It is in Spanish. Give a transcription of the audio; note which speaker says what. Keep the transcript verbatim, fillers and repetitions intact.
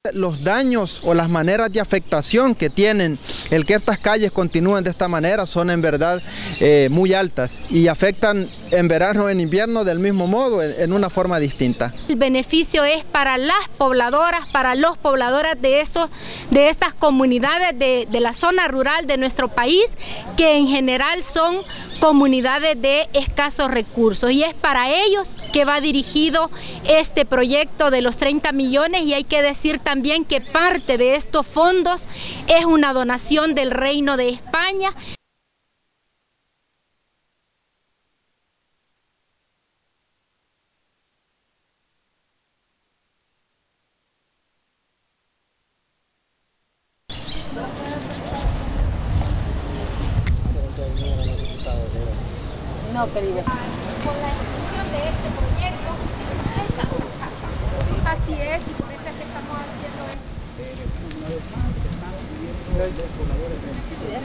Speaker 1: Los daños o las maneras de afectación que tienen el que estas calles continúen de esta manera son en verdad eh, muy altas y afectan en verano o en invierno del mismo modo, en, en una forma distinta.
Speaker 2: El beneficio es para las pobladoras, para los pobladores de, estos, de estas comunidades de, de la zona rural de nuestro país, que en general son comunidades de escasos recursos, y es para ellos que va dirigido este proyecto de los treinta millones, y hay que decir también que parte de estos fondos es una donación del Reino de España. No, querida. Con la ejecución de este proyecto, así es, y por eso es que estamos haciendo esto.